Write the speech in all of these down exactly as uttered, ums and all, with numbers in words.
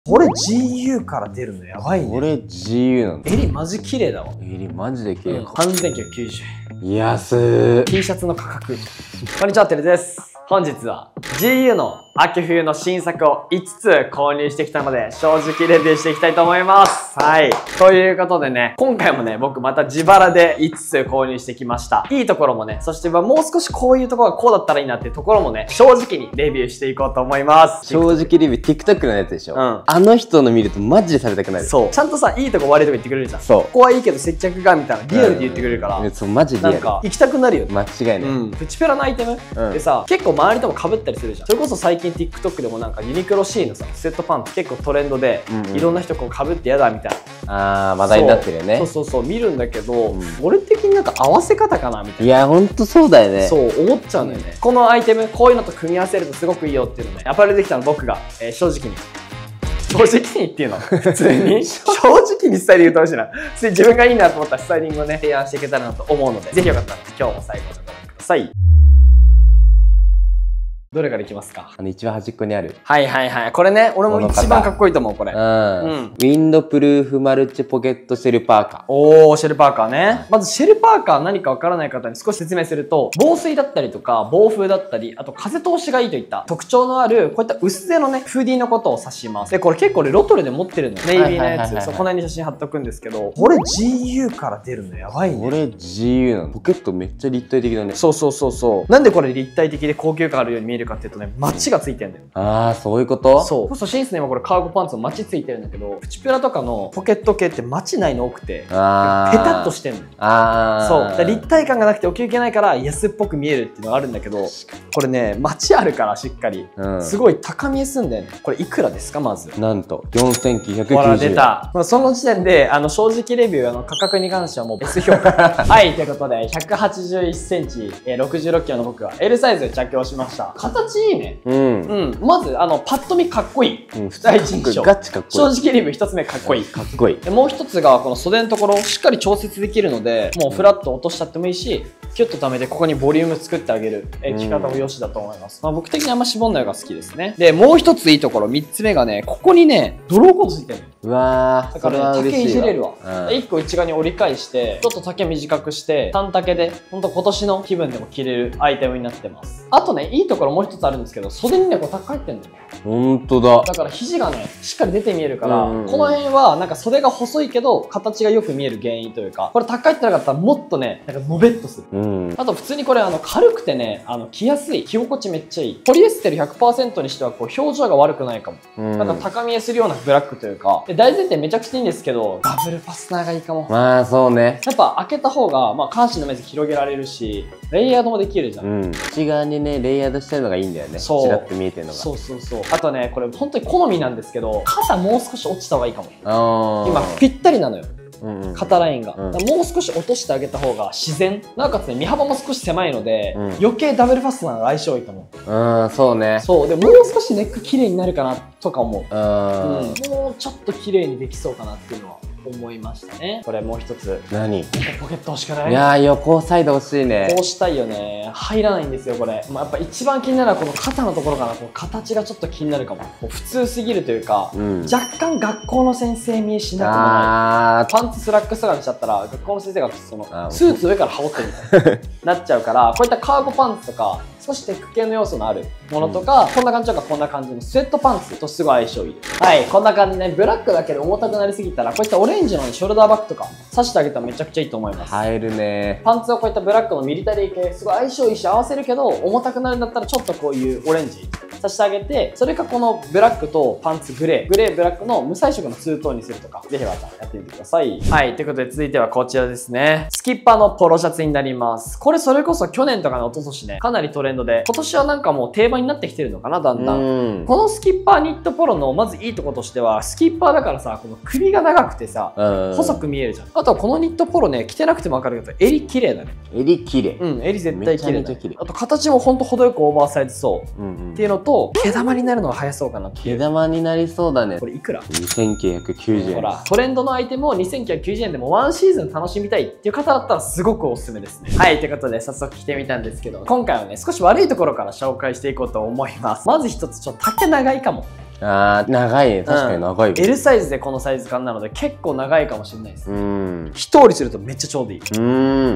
これ ジーユー から出るのやばいね。 これ ジーユー なの。 襟マジ綺麗だわ。 襟マジで綺麗。 うん、さんぜんきゅうひゃくきゅうじゅうえん。 安ー。 T シャツの価格。こんにちは、てるです。本日は ジーユー の秋冬の新作をいつつ購入してきたので、正直レビューしていきたいと思います。はい。ということでね、今回もね、僕また自腹でいつつ購入してきました。いいところもね、そしてもう少しこういうところがこうだったらいいなっていうところもね、正直にレビューしていこうと思います。 正直レビュー TikTok のやつでしょ。 うん。 あの人の見るとマジでされたくなる。 そう。ちゃんとさ、いいとこ悪いとこ言ってくれるじゃん。そう。ここはいいけど接着がみたいなリアルで言ってくれるから。 うん、そう、マジリアル。 なんか、行きたくなるよね。 間違いない。 うん。プチプラのアイテム、うん、でさ、結構周りとも被ったりするじゃん。それこそ最近 TikTok でもなんかユニクロ C のさ、スウェットパンツ結構トレンドで、うんうん、いろんな人こう被ってやだみたいな。 あー、話題になってるよね。 そうそうそう、見るんだけど、うん、俺的になんか合わせ方かなみたいな。 いや、ほんとそうだよね。 そう、思っちゃうんだよね。うん、このアイテム、こういうのと組み合わせるとすごくいいよっていうのね、アパレルできたの僕が、えー、正直に。正直にっていうの普通に正直にスタイリング言うとほしいな。自分がいいなと思ったスタイリングをね、提案していけたらなと思うので、ぜひよかったら今日も最後までご覧ください。どれからいきますか？ あの一番端っこにある。 はいはいはい。これね、俺も一番かっこいいと思う、これ。うん。うん、 ウィンドプルーフマルチポケットシェルパーカー。 おー、シェルパーカーね。まずシェルパーカー何かわからない方に少し説明すると、防水だったりとか、防風だったり、あと風通しがいいといった特徴のある、こういった薄手のね、フーディーのことを指します。で、これ結構俺ロトルで持ってるのよ。ネイビーのやつ。そう、この辺に写真貼っとくんですけど、これ ジーユー から出るのやばいね。 これ ジーユー なの。ポケットめっちゃ立体的だね。 そうそうそうそう。なんでこれ立体的で高級感あるように見えるかっていうとね、マチがついてんだよ。 ああ、そういうこと？ そう。こそシンスね、今これカーゴパンツのマチついてるんだけど、プチプラとかのポケット系ってマチないの多くて、ペタッとしてんの。 ああ。 そう。立体感がなくて奥行きないから安っぽく見えるっていうのがあるんだけど、これね、マチあるからしっかり。うん、すごい高見えすんだよね。これいくらですか、まず。 なんと、よんせんきゅうひゃくきゅうじゅうえん。 ほら、出た。その時点で、あの、正直レビュー、あの、価格に関してはもう S 評価。はい、ということで、ひゃくはちじゅういっセンチ、ろくじゅうろっキロの僕は L サイズで着用しました。形いいね。うん。うん。まず、あの、パッと見かっこいい。うん、第一印象。 ガチかっこいい。 正直レビュー一つ目かっこいい。 かっこいい。 でもう一つが、この袖のところ、しっかり調節できるので、もうフラッと落としちゃってもいいし、キュッと溜めてここにボリューム作ってあげる、えー、着方も良しだと思います。まあ僕的にあんま絞んないのが好きですね。で、もう一ついいところ、三つ目がね、ここにね、ドローコードついてるの。 うわー、 だからね、丈いじれるわ。 うん、 一個内側に折り返して、ちょっと丈短くして、短丈で、ほんと今年の気分でも着れるアイテムになってます。あとね、いいところもう一つあるんですけど、袖にね、こうタック入ってんのよ。 ほんとだ。 だから肘がね、しっかり出て見えるから、この辺はなんか袖が細いけど、形がよく見える原因というか、これタック入ってなかったらもっとね、なんかのべっとする。うん、あと普通にこれあの軽くてね、あの着やすい。着心地めっちゃいい。ポリエステル ひゃくパーセント にしてはこう表情が悪くないかも。うん、なんか高見えするようなブラックというか、で大前提めちゃくちゃいいんですけど、ダブルファスナーがいいかも。 まあそうね。 やっぱ開けた方が、まあ下半身の面積広げられるし、レイヤードもできるじゃん。うん、 内側にね、レイヤードしてるのがいいんだよね。 そう。 ちらって見えてるのが。 そうそうそう。あとね、これ本当に好みなんですけど、肩もう少し落ちた方がいいかも。今ぴったりなのよ。肩ラインが、うん、もう少し落としてあげた方が自然、なおかつね身幅も少し狭いので、うん、余計ダブルファスナーが相性いいと思う。 うん、そうね。そうでもう少しネック綺麗になるかなとか思う。うん、もうちょっと綺麗にできそうかなっていうのは思いましたね。これもう一つ。 何？ ポケット欲しくない？ いやー、横サイド欲しいね。 こうしたいよね。入らないんですよ、これ。まあ、やっぱ一番気になるのはこの肩のところかな。この形がちょっと気になるかも。もう普通すぎるというか、うん、若干学校の先生見えしなくもない。パンツスラックスがしちゃったら、学校の先生がそのスーツ上から羽織ってるみたいになっちゃうから、こういったカーゴパンツとか、少しテック系の要素のあるものとか、うん、こんな感じとかこんな感じのスウェットパンツとすごい相性いい。はい、こんな感じで、ね、ブラックだけで重たくなりすぎたら、こういったオレンジの、ね、ショルダーバッグとか刺してあげたらめちゃくちゃいいと思います。 入るね。 パンツをこういったブラックのミリタリー系、すごい相性いいし合わせるけど、重たくなるんだったらちょっとこういうオレンジ刺してあげて、それかこのブラックとパンツグレー、グレーブラックの無彩色のツートーンにするとか、ぜひまたやってみてください。はい、ということで続いてはこちらですね。スキッパのポロシャツになります。これそれこそ去年とかの一昨年ね、かなりトレンドで、今年はなんかもう定番になってきてるのかな、だんだん。このスキッパーニットポロのまずいいところとしては、スキッパーだからさ、この首が長くてさ、細く見えるじゃん。あとはこのニットポロね、着てなくてもわかるけど、襟綺麗だね。 襟綺麗。 うん、襟絶対綺麗だ。あと形もほんと程よくオーバーサイズそう。うんうん、っていうのと、毛玉になるのが早そうかなっていう。 毛玉になりそうだね。 これいくら？ にせんきゅうひゃくきゅうじゅうえん。 ほら、トレンドのアイテムをにせんきゅうひゃくきゅうじゅうえんでもワンシーズン楽しみたいっていう方だったらすごくおすすめですね。はい、ということで早速着てみたんですけど、今回はね、少し悪いところから紹介していこうと思います。まず一つ、ちょっと丈長いかも。 あー、長いね。確かに長いわ。 うん、L サイズでこのサイズ感なので結構長いかもしれないです。 うん。 一折りするとめっちゃちょうどいい。 うん。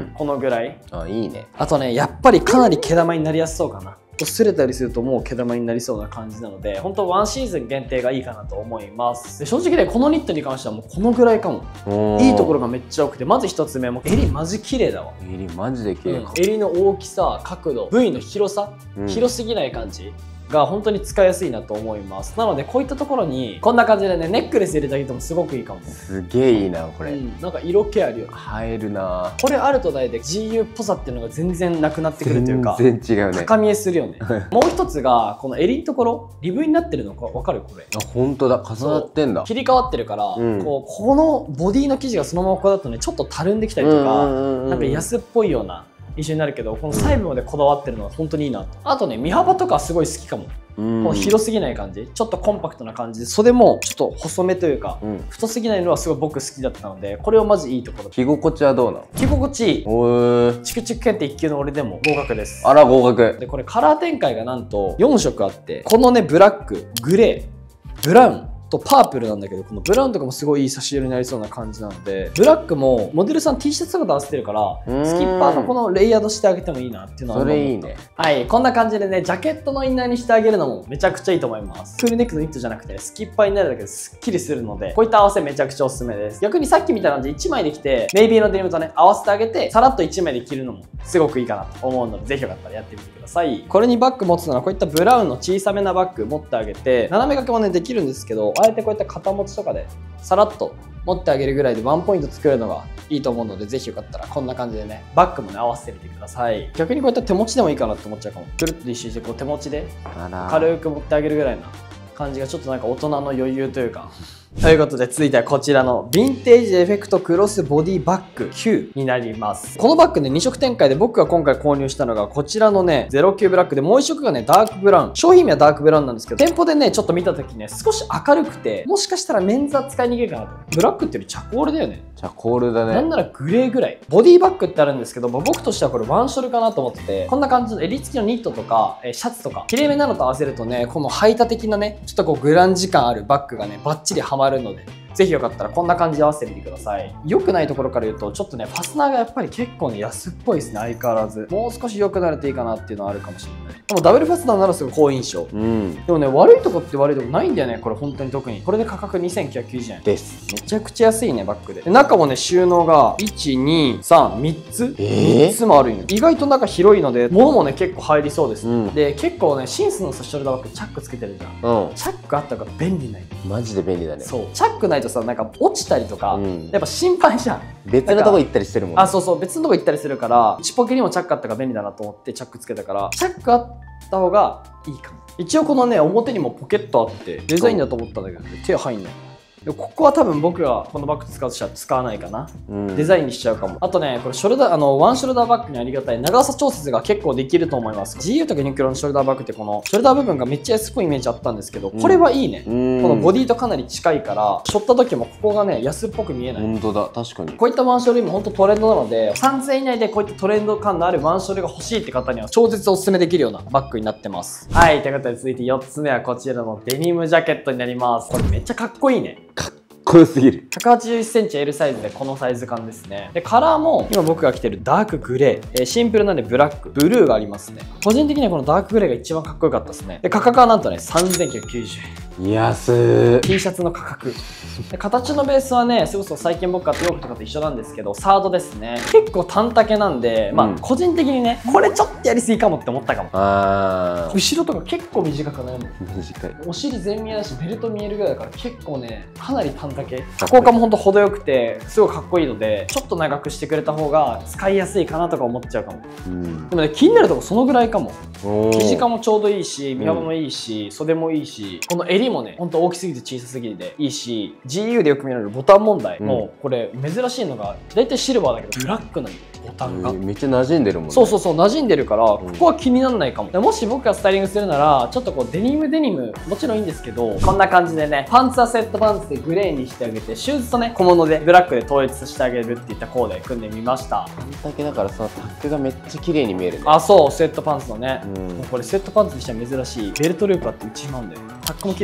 このぐらい。 あ、いいね。 あとね、やっぱりかなり毛玉になりやすそうかな。擦れたりするともう毛玉になりそうな感じなので、本当ワンシーズン限定がいいかなと思います。で正直ね、このニットに関してはもうこのぐらいかも。いいところがめっちゃ多くて、まず一つ目も襟マジ綺麗だわ。 襟マジで綺麗かも、 うん、襟の大きさ、角度、部位の広さ、うん、広すぎない感じが本当に使いやすいなと思います。なのでこういったところにこんな感じでね、ネックレス入れてあげてもすごくいいかも。 すげえいいなこれ、うん、 なんか色気あるよ。 映えるな。これあるとないで ジーユー っぽさっていうのが全然なくなってくるというか、 全然違うね。 高見えするよね。もう一つがこの襟のところリブになってるのか分かる？これあ、本当だ、重なってんだ。 切り替わってるから、うん、こうこのボディの生地がそのままこうだとね、ちょっとたるんできたりとか、なんか安っぽいような印象になるけど、この細部までこだわってるのは本当にいいなと。あとね、身幅とかすごい好きかも。この広すぎない感じ、ちょっとコンパクトな感じで、袖もちょっと細めというか、うん、太すぎないのはすごい僕好きだったので、これはマジいいところ。 着心地はどうなの？ 着心地いい。 おー、 チクチク検定いっ級の俺でも合格です。 あら合格。 でこれカラー展開がなんとよん色あって、このねブラック、グレー、ブラウンとパープルなんだけど、このブラウンとかもすごいいい差し色になりそうな感じなので、ブラックもモデルさん T シャツとかと合わせてるから、スキッパーのこのレイヤードしてあげてもいいなっていうのは思った。 それいいね。 はい、こんな感じでね、ジャケットのインナーにしてあげるのもめちゃくちゃいいと思います。クールネックのニットじゃなくてスキッパーになるだけですっきりするので、こういった合わせめちゃくちゃおすすめです。逆にさっきみたいな感じでいちまいで着てネイビーのデニムとね合わせてあげて、さらっといちまいで着るのもすごくいいかなと思うので、ぜひよかったらやってみてください。これにバッグ持つならこういったブラウンの小さめなバッグ持ってあげて、斜め掛けもねできるんですけど、あえてこういった肩持ちとかでさらっと持ってあげるぐらいでワンポイント作るのがいいと思うので、ぜひよかったらこんな感じでね、バッグもね合わせてみてください。逆にこういった手持ちでもいいかなって思っちゃうかも。くるっと一周してこう手持ちで軽く持ってあげるぐらいな感じがちょっとなんか大人の余裕というか。ということで続いてはこちらのヴィンテージエフェクトクロスボディバッグきゅうになります。このバッグね、に色展開で僕が今回購入したのがこちらのねゼロきゅうブラックで、もういち色がねダークブラウン。商品名はダークブラウンなんですけど、店舗でねちょっと見た時ね少し明るくて、もしかしたらメンズは使いにくいかなと。ブラックっていうよりチャコールだよね。 チャコールだね。なんならグレーぐらい。ボディバッグってあるんですけど、僕としてはこれワンショルかなと思ってて、こんな感じの襟付きのニットとかシャツとかきれいめなのと合わせるとね、この排他的なねちょっとこうグランジ感あるバッグがねバッチリハマるので、ぜひよかったらこんな感じで合わせてみてください。良くないところから言うと、ちょっとね、ファスナーがやっぱり結構ね、安っぽいですね、相変わらず。もう少し良くなるといいかなっていうのはあるかもしれない。でもダブルファスナーならすごい好印象。うん。でもね、悪いとこって悪いとこないんだよね、これ本当に特に。これで価格にせんきゅうひゃくきゅうじゅうえん。です。めちゃくちゃ安いね、バッグで。で中もね、収納がいち、に、さん、みっつ、えー、みっつもあるんよ。意外と中広いので、物もね、結構入りそうです。うん、で、結構ね、シンスのさ、ショルダーバッグチャックつけてるじゃん。うん。チャックあったから便利ない。 マジで便利だね。 そう。チャックないとさ、なんか落ちたりとか、うん、やっぱ心配じゃん。 別のとこ行ったりしてるもんね。 あ、そうそう、別のとこ行ったりするから、内ポケにもチャックあったから便利だなと思ってチャックつけたから、チャックあった方がいいかも。一応このね、表にもポケットあってデザインだと思ったんだけど、ね、手入んない。でここは多分僕がこのバッグ使うとしたら使わないかな、うん、デザインにしちゃうかも。あとね、これショルダー、あのワンショルダーバッグにありがたい長さ調節が結構できると思います。 ジーユー とかユニクロのショルダーバッグってこのショルダー部分がめっちゃ安っぽいイメージあったんですけど、これはいいね、うん、このボディとかなり近いから背負った時もここがね安っぽく見えない。 本当だ、確かに。 こういったワンショル今ほんとトレンドなので、さんぜんえん以内でこういったトレンド感のあるワンショルが欲しいって方には超絶おすすめできるようなバッグになってます。はい、ということで続いてよっつめはこちらのデニムジャケットになります。これめっちゃかっこいいね。 かっこよすぎる。 ひゃくはちじゅういっセンチ L サイズでこのサイズ感ですね。でカラーも今僕が着てるダークグレー、えー、シンプルなんでブラックブルーがありますね。個人的にはこのダークグレーが一番かっこよかったですね。で価格はなんとねさんぜんきゅうひゃくきゅうじゅうえん。 安ー。 T シャツの価格で形のベースはね、それこそ最近僕買った洋服とかと一緒なんですけど、サードですね。結構短丈なんで、まあ、うん、個人的にねこれちょっとやりすぎかもって思ったかも。あ後ろとか結構短くないもん。短い。お尻全見えだしベルト見えるぐらいだから結構ねかなり短丈。加工感もほんと程よくてすごいかっこいいので、ちょっと長くしてくれた方が使いやすいかなとか思っちゃうかも。うん、でもね気になるとこそのぐらいかも。生地感もちょうどいいし、身幅もいいし、うん、袖もいいし、この襟もねほんと大きすぎて小さすぎていいし、 ジーユー でよく見られるボタン問題も、うん、これ珍しいのが大体シルバーだけどブラックなのボタンが、えー、めっちゃ馴染んでるもんね。そうそうそう、馴染んでるから、うん、ここは気にならないかも。もし僕がスタイリングするならちょっとこうデニムデニムもちろんいいんですけど、こんな感じでねパンツはセットパンツでグレーにしてあげて、シューズとね小物でブラックで統一してあげるっていったコーデ組んでみました。 半丈だからそのタックがめっちゃ綺麗に見えるね。 あ、そう、セットパンツのね、うん、もうこれセットパンツにしては珍しいベルトループあって内まうんだよ。タックも綺麗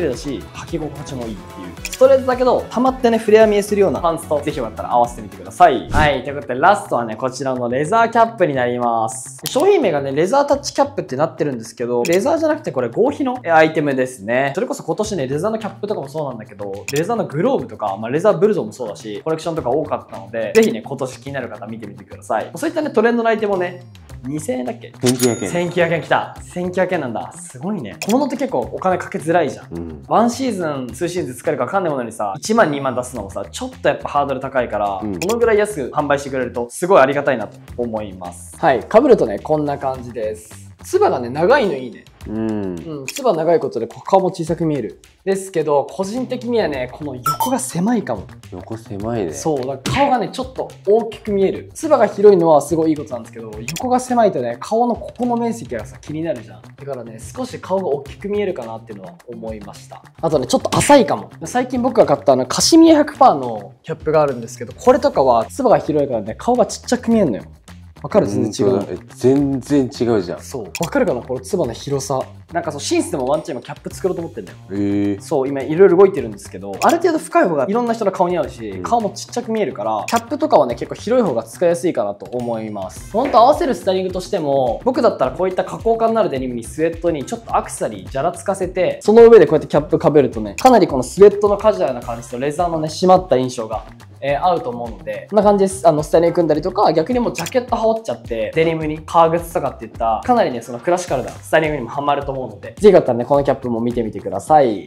だし履き心地もいいっていうストレートだけど溜まってねフレア見えするようなパンツとぜひよかったら合わせてみてください。はい、ということでラストはねこちらのレザーキャップになります。商品名がねレザータッチキャップってなってるんですけど、レザーじゃなくてこれ合皮のアイテムですね。それこそ今年ねレザーのキャップとかもそうなんだけど、レザーのグローブとか、まあ、レザーブルゾンもそうだしコレクションとか多かったので、ぜひね今年気になる方見てみてください。そういったねトレンドのアイテムをねにせんえんだっけ、 せんきゅうひゃくえんせんきゅうひゃくえんきた。せんきゅうひゃくえんなんだ。すごいね。小物って結構お金かけづらいじゃん。うん、ワンシーズンツーシーズン使えるか分かんないものにさいちまんにまん出すのもさちょっとやっぱハードル高いから、うん、このぐらい安く販売してくれるとすごいありがたいなと思います。はい、被るとねこんな感じです。つばがね長いのいいね。うん、うん、つば長いことで顔も小さく見えるですけど、個人的にはねこの横が狭いかも。 横狭いね。そうだから顔がねちょっと大きく見える。つばが広いのはすごいいいことなんですけど、横が狭いとね顔のここの面積がさ気になるじゃん。だからね少し顔が大きく見えるかなっていうのは思いました。あとねちょっと浅いかも。最近僕が買ったあのカシミヤ ひゃくパーセント のキャップがあるんですけど、これとかはつばが広いからね顔がちっちゃく見えるのよ。わかる？全然違う。 全然違うじゃん。そう。 わかるかなこのつばの広さ。なんかそう、シンスでもワンチャン今キャップ作ろうと思ってんだよ。 えー、 そう、今いろいろ動いてるんですけど、ある程度深い方がいろんな人の顔に合うし、うん、顔もちっちゃく見えるから、キャップとかはね、結構広い方が使いやすいかなと思います。ほんと合わせるスタイリングとしても、僕だったらこういった加工感のあるデニムにスウェットにちょっとアクセサリー、じゃらつかせて、その上でこうやってキャップかぶるとね、かなりこのスウェットのカジュアルな感じとレザーのね、締まった印象がえー、合うと思うので、こんな感じです。あの、スタイリング組んだりとか、逆にもうジャケット羽織っちゃって、デニムに革靴とかっていった、かなりね、そのクラシカルなスタイリングにもハマると思うので、ぜひよかったらね、このキャップも見てみてください。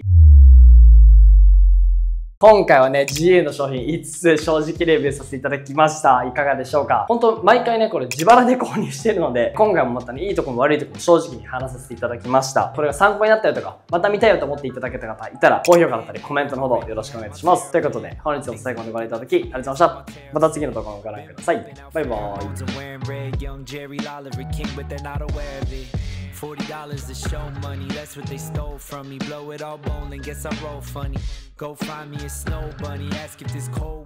今回はね、ジーユー の商品いつつ正直レビューさせていただきました。いかがでしょうか？本当毎回ね、これ自腹で購入しているので、今回もまたね、いいところも悪いところも正直に話させていただきました。これが参考になったよとか、また見たいよと思っていただけた方いたら、高評価だったりコメントのほどよろしくお願いします。ということで、本日も最後までご覧いただき、ありがとうございました。また次の動画もご覧ください。バイバーイ。 Forty dollars to show money, that's what they stole from me. Blow it all bowling, guess I roll funny. Go find me a snow bunny, ask if this cold